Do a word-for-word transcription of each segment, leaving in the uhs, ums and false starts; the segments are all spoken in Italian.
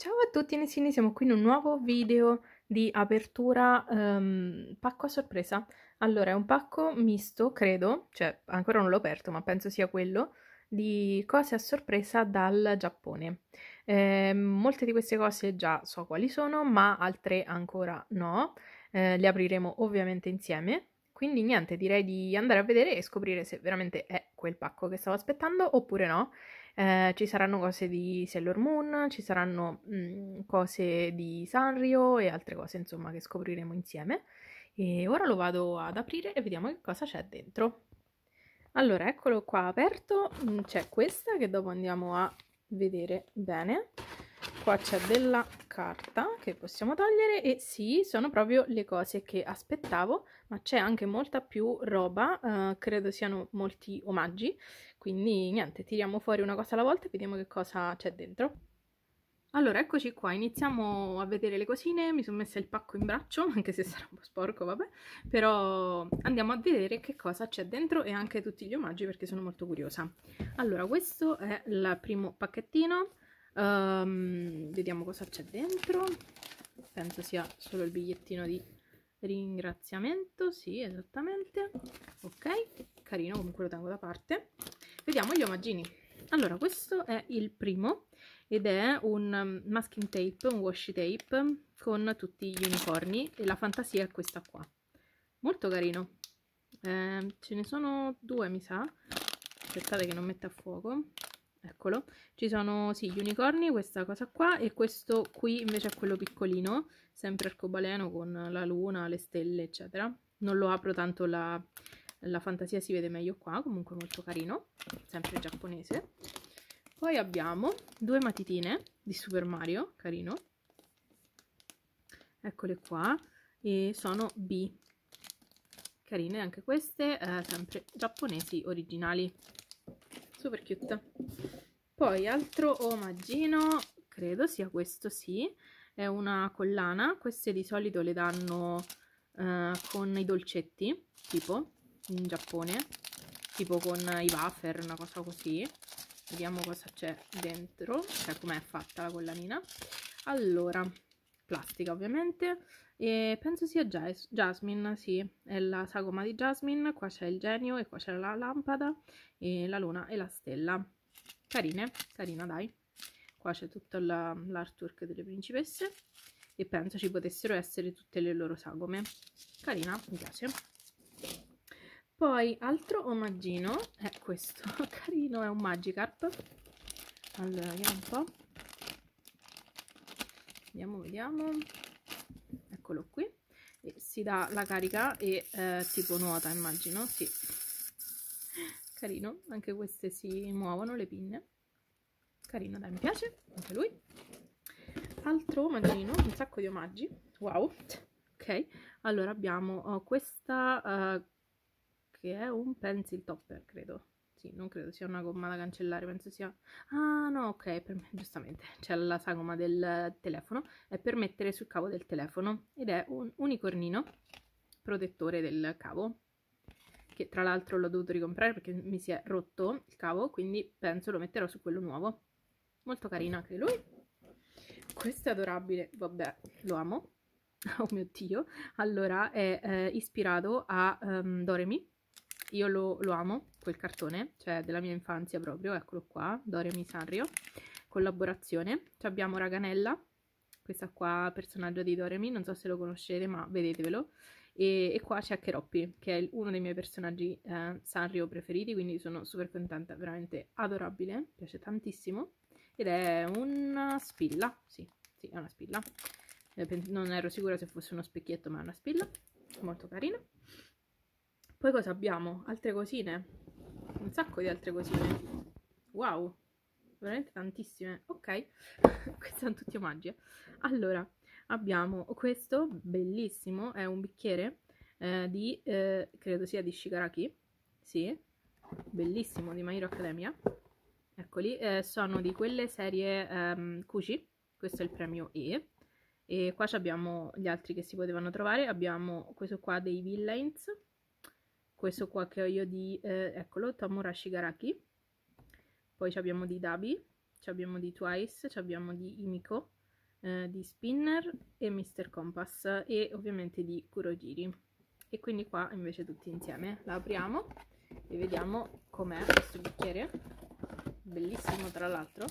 Ciao a tutti Nesini, siamo qui in un nuovo video di apertura ehm, pacco a sorpresa. Allora, è un pacco misto, credo, cioè ancora non l'ho aperto, ma penso sia quello, di cose a sorpresa dal Giappone. Eh, molte di queste cose già so quali sono, ma altre ancora no. Eh, le apriremo ovviamente insieme. Quindi niente, direi di andare a vedere e scoprire se veramente è quel pacco che stavo aspettando oppure no. Eh, ci saranno cose di Sailor Moon, ci saranno mh, cose di Sanrio e altre cose insomma che scopriremo insieme. E ora lo vado ad aprire e vediamo che cosa c'è dentro. Allora, eccolo qua aperto, mm, c'è questa che dopo andiamo a vedere bene. Qua c'è della carta che possiamo togliere e sì, sono proprio le cose che aspettavo, ma c'è anche molta più roba, eh, credo siano molti omaggi, quindi niente, tiriamo fuori una cosa alla volta e vediamo che cosa c'è dentro. Allora, eccoci qua, iniziamo a vedere le cosine, mi sono messa il pacco in braccio, anche se sarà un po' sporco, vabbè, però andiamo a vedere che cosa c'è dentro e anche tutti gli omaggi perché sono molto curiosa. Allora, questo è il primo pacchettino, um, vediamo cosa c'è dentro, penso sia solo il bigliettino di ringraziamento, sì, esattamente, ok, carino, comunque lo tengo da parte. Vediamo gli omaggini. Allora, questo è il primo ed è un masking tape, un washi tape con tutti gli unicorni e la fantasia è questa qua. Molto carino. Eh, ce ne sono due, mi sa. Aspettate che non metta a fuoco. Eccolo. Ci sono, sì, gli unicorni, questa cosa qua, e questo qui invece è quello piccolino, sempre arcobaleno con la luna, le stelle, eccetera. Non lo apro tanto, la, la fantasia si vede meglio qua, comunque molto carino, sempre giapponese. Poi abbiamo due matitine di Super Mario, carino. Eccole qua, e sono B. Carine anche queste, eh, sempre giapponesi originali. Super cute. Poi altro omaggino, credo sia questo, sì, è una collana. Queste di solito le danno eh, con i dolcetti, tipo in Giappone, tipo con i wafer, una cosa così. Vediamo cosa c'è dentro, cioè com'è fatta la collanina. Allora, plastica ovviamente, e penso sia Jas Jasmine, sì, è la sagoma di Jasmine. Qua c'è il genio e qua c'è la lampada e la luna e la stella. Carine, carina dai. Qua c'è tutto l'artwork delle principesse e penso ci potessero essere tutte le loro sagome. Carina, mi piace. Poi altro omaggino è questo, carino, è un Magikarp. Allora, vediamo un po'. Vediamo, vediamo. Eccolo qui. E si dà la carica e eh, tipo nuota, immagino, sì. Carino, anche queste si muovono, le pinne. Carino, dai, mi piace, anche lui. Altro omaggino, un sacco di omaggi. Wow. Ok, allora abbiamo uh, questa... Uh, che è un pencil topper, credo. Sì, non credo sia una gomma da cancellare, penso sia... Ah, no, ok, per me, giustamente, c'è la sagoma del telefono, è per mettere sul cavo del telefono, ed è un unicornino protettore del cavo, che tra l'altro l'ho dovuto ricomprare perché mi si è rotto il cavo, quindi penso lo metterò su quello nuovo. Molto carino anche lui. Questo è adorabile, vabbè, lo amo. Oh mio Dio. Allora, è eh, ispirato a um, Doremi. Io lo, lo amo, quel cartone, cioè della mia infanzia proprio, eccolo qua, Doremi Sanrio, collaborazione. Ci abbiamo Raganella, questa qua personaggio di Doremi, non so se lo conoscete ma vedetevelo, e, e qua c'è Keroppi, che è uno dei miei personaggi eh, Sanrio preferiti, quindi sono super contenta, veramente adorabile, mi piace tantissimo, ed è una spilla, sì, sì, è una spilla, eh, non ero sicura se fosse uno specchietto ma è una spilla, molto carina. Poi cosa abbiamo? Altre cosine? Un sacco di altre cosine. Wow, veramente tantissime. Ok, questi sono tutti omaggi. Eh. Allora, abbiamo questo, bellissimo, è un bicchiere eh, di, eh, credo sia di Shigaraki. Sì, bellissimo, di My Hero Academia. Eccoli, eh, sono di quelle serie um, Kushi. Questo è il premio E. E qua abbiamo gli altri che si potevano trovare. Abbiamo questo qua dei Villains. Questo qua che ho io di, eh, eccolo, Tomura Shigaraki. Poi abbiamo di Dabi, abbiamo di Twice, abbiamo di Imiko, eh, di Spinner e mister Compass e ovviamente di Kurogiri. E quindi qua invece tutti insieme la apriamo e vediamo com'è questo bicchiere, bellissimo tra l'altro.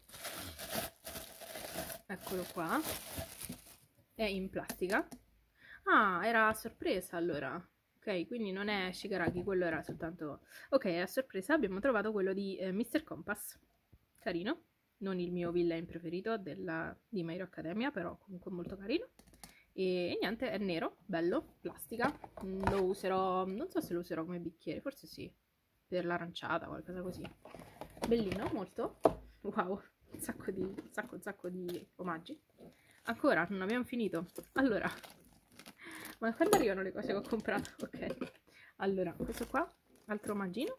Eccolo qua, è in plastica. Ah, era a sorpresa allora. Ok, quindi non è Shigaraki, quello era soltanto... Ok, a sorpresa abbiamo trovato quello di eh, mister Compass. Carino, non il mio villain preferito della, di My Hero Academia, però comunque molto carino. E, e niente, è nero, bello, plastica. Lo userò, non so se lo userò come bicchiere, forse sì, per l'aranciata, qualcosa così. Bellino, molto. Wow, un sacco di, un sacco, un sacco di omaggi. Ancora, non abbiamo finito. Allora... Ma quando arrivano le cose che ho comprato? Ok. Allora, questo qua, altro omaggino.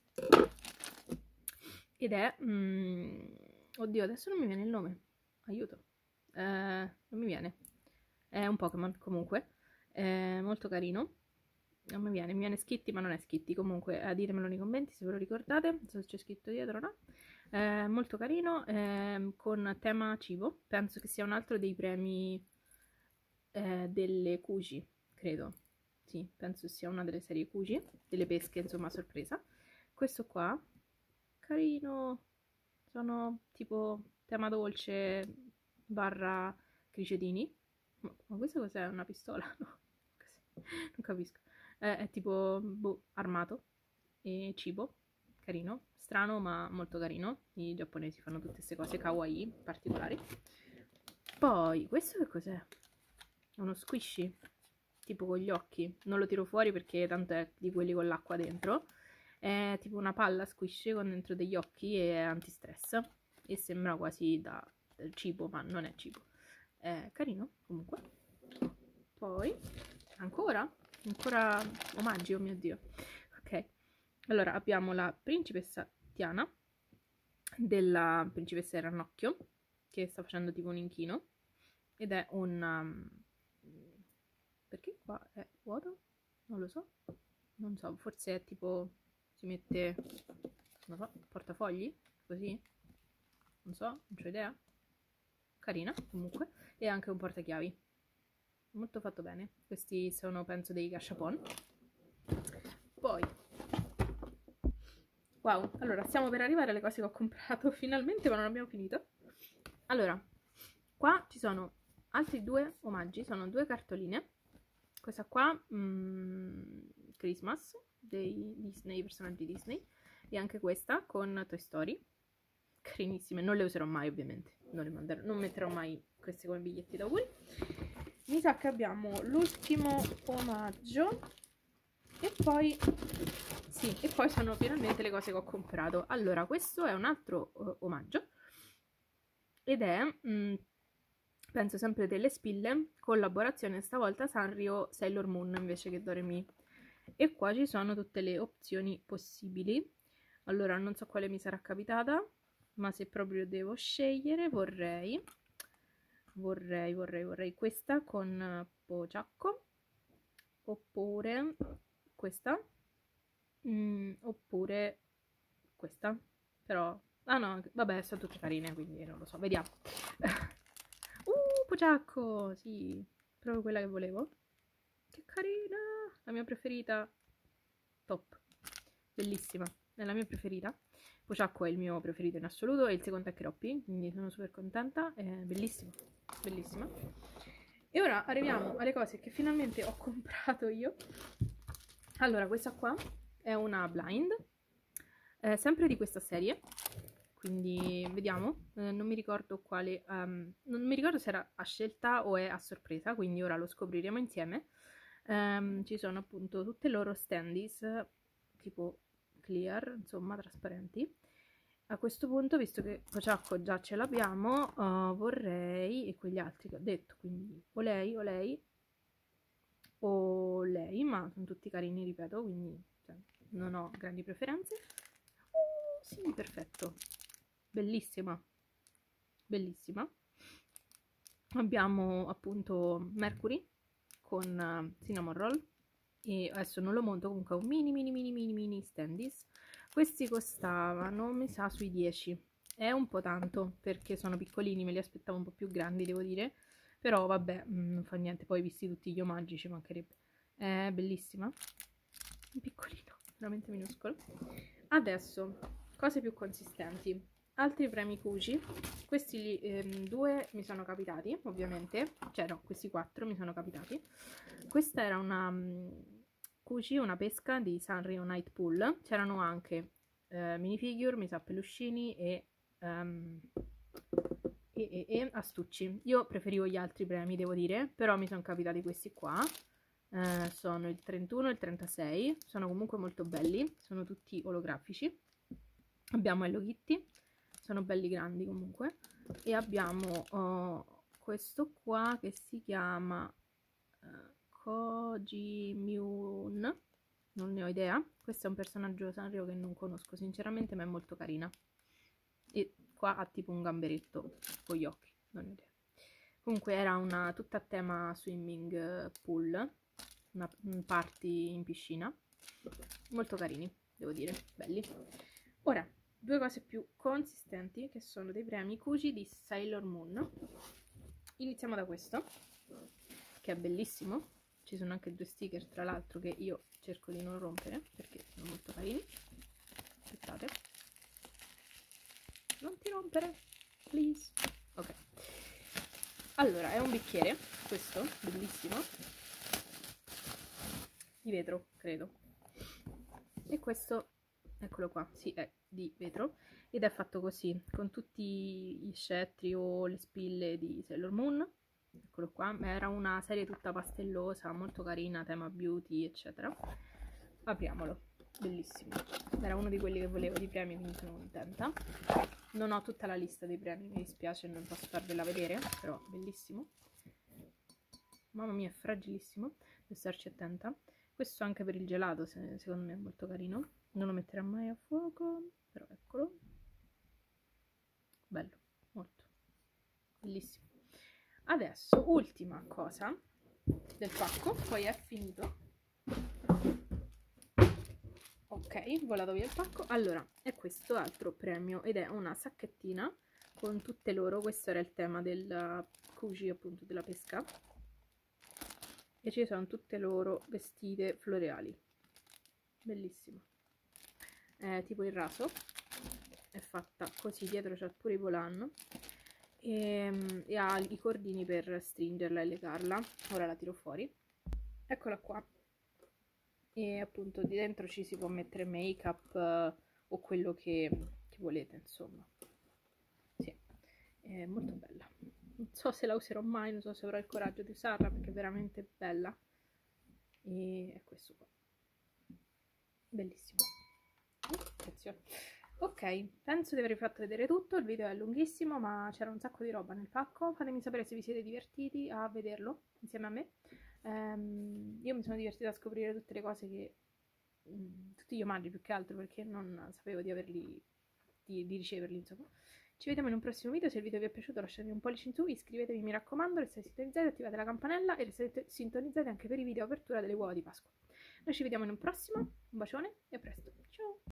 Ed è... Mm, oddio, adesso non mi viene il nome. Aiuto. Eh, non mi viene. È un Pokémon, comunque. È molto carino. Non mi viene. Mi viene Skitty, ma non è Skitty. Comunque, eh, ditemelo nei commenti se ve lo ricordate. Non so se c'è scritto dietro o no. È molto carino. Eh, con tema cibo. Penso che sia un altro dei premi... Eh, delle Kuji, credo. Sì, penso sia una delle serie Kuji, delle pesche, insomma, a sorpresa. Questo qua, carino, sono tipo tema dolce barra cricetini. Ma, ma questo cos'è? Una pistola? No, non capisco. Eh, è tipo boh, armato e cibo, carino, strano ma molto carino. I giapponesi fanno tutte queste cose kawaii particolari. Poi, questo che cos'è? Uno squishy, tipo con gli occhi. Non lo tiro fuori perché tanto è di quelli con l'acqua dentro. È tipo una palla squishy con dentro degli occhi e è antistress. E sembra quasi da del cibo, ma non è cibo. È carino, comunque. Poi, ancora? Ancora omaggi, oh mio Dio. Ok, allora abbiamo la principessa Tiana, della principessa del Rannocchio, che sta facendo tipo un inchino. Ed è un... Um, perché qua è vuoto? Non lo so. Non so, forse è tipo... si mette... non so, portafogli? Così? Non so, non c'ho idea. Carina, comunque. E anche un portachiavi. Molto fatto bene. Questi sono, penso, dei gashapon. Poi... wow, allora, stiamo per arrivare alle cose che ho comprato finalmente, ma non abbiamo finito. Allora, qua ci sono altri due omaggi, sono due cartoline. Questa qua, mm, Christmas, dei Disney, personaggi Disney, e anche questa con Toy Story, carinissime, non le userò mai ovviamente, non, le manderò, non metterò mai queste come biglietti d'auguri. Mi sa che abbiamo l'ultimo omaggio, e poi, sì, e poi sono finalmente le cose che ho comprato. Allora, questo è un altro uh, omaggio, ed è... Mm, penso sempre delle spille, collaborazione stavolta Sanrio Sailor Moon invece che Doremi. E qua ci sono tutte le opzioni possibili. Allora, non so quale mi sarà capitata, ma se proprio devo scegliere vorrei, vorrei, vorrei, vorrei questa con Pociacco, oppure questa, mm, oppure questa, però... ah no, vabbè, sono tutte carine, quindi non lo so, vediamo. Pociacco, sì, proprio quella che volevo. Che carina, la mia preferita. Top, bellissima, è la mia preferita. Pociacco è il mio preferito in assoluto e il secondo è Keroppi, quindi sono super contenta, è bellissima, bellissima. E ora arriviamo alle cose che finalmente ho comprato io. Allora, questa qua è una blind, eh, sempre di questa serie. Quindi vediamo, eh, non mi ricordo quale, um, non mi ricordo se era a scelta o è a sorpresa, quindi ora lo scopriremo insieme. Um, ci sono appunto tutte le loro standees, tipo clear, insomma trasparenti. A questo punto, visto che Pociacco già ce l'abbiamo, uh, vorrei, e quegli altri che ho detto, quindi o lei o lei, o lei, ma sono tutti carini, ripeto, quindi cioè, non ho grandi preferenze. Uh, sì, perfetto. Bellissima, bellissima. Abbiamo appunto Mercury con uh, Cinnamon Roll, e adesso non lo monto, comunque un mini mini mini mini mini standees. Questi costavano, mi sa, sui dieci è un po' tanto perché sono piccolini, me li aspettavo un po' più grandi, devo dire, però vabbè, non fa niente, poi visti tutti gli omaggi ci mancherebbe. È bellissima, un piccolino, veramente minuscolo. Adesso, cose più consistenti. Altri premi Cuci, questi ehm, due mi sono capitati, ovviamente, cioè no, questi quattro mi sono capitati. Questa era una um, Cuci, una pesca di Sanrio Night Pool, c'erano anche eh, minifigure, mi sa peluscini e, um, e, e, e astucci. Io preferivo gli altri premi, devo dire, però mi sono capitati questi qua. Eh, sono il trentuno e il trentasei, sono comunque molto belli, sono tutti olografici. Abbiamo Hello Kitty, sono belli grandi comunque, e abbiamo oh, questo qua che si chiama uh, Koji Myun, non ne ho idea. Questo è un personaggio Sanrio che non conosco sinceramente, ma è molto carina, e qua ha tipo un gamberetto con gli occhi, non ho idea. Comunque era una tutta a tema swimming pool, una, un party in piscina, molto carini, devo dire, belli. Ora, due cose più consistenti, che sono dei premi Cuci di Sailor Moon. Iniziamo da questo, che è bellissimo. Ci sono anche due sticker, tra l'altro, che io cerco di non rompere, perché sono molto carini. Aspettate. Non ti rompere, please. Ok. Allora, è un bicchiere, questo, bellissimo, di vetro, credo. E questo, eccolo qua, sì, è di vetro, ed è fatto così, con tutti gli scettri o le spille di Sailor Moon. Eccolo qua, era una serie tutta pastellosa, molto carina, tema beauty, eccetera. Apriamolo, bellissimo. Era uno di quelli che volevo di premi, quindi sono contenta. Non ho tutta la lista dei premi, mi dispiace, non posso farvela vedere, però bellissimo. Mamma mia, è fragilissimo, devo starci attenta. Questo anche per il gelato, secondo me è molto carino. Non lo metterò mai a fuoco, però eccolo. Bello, molto. Bellissimo. Adesso, ultima cosa del pacco, poi è finito. Ok, volato via il pacco. Allora, è questo altro premio ed è una sacchettina con tutte loro. Questo era il tema del Cuci, appunto, della pesca. E ci sono tutte loro vestite floreali. Bellissimo. È tipo il raso. È fatta così, dietro c'è pure i volan. E, e ha i cordini per stringerla e legarla. Ora la tiro fuori. Eccola qua. E appunto di dentro ci si può mettere make up eh, o quello che, che volete, insomma. Sì, è molto bella. Non so se la userò mai, non so se avrò il coraggio di usarla perché è veramente bella. E è questo qua. Bellissimo. Attenzione. Ok, penso di aver fatto vedere tutto. Il video è lunghissimo, ma c'era un sacco di roba nel pacco. Fatemi sapere se vi siete divertiti a vederlo insieme a me. Um, io mi sono divertita a scoprire tutte le cose che um, tutti gli omaggi, più che altro perché non sapevo di averli di, di riceverli, insomma. Ci vediamo in un prossimo video. Se il video vi è piaciuto lasciatemi un pollice in su, iscrivetevi, mi raccomando, restate sintonizzati, attivate la campanella e restate sintonizzati anche per i video apertura delle uova di Pasqua. Noi ci vediamo in un prossimo, un bacione e a presto, ciao!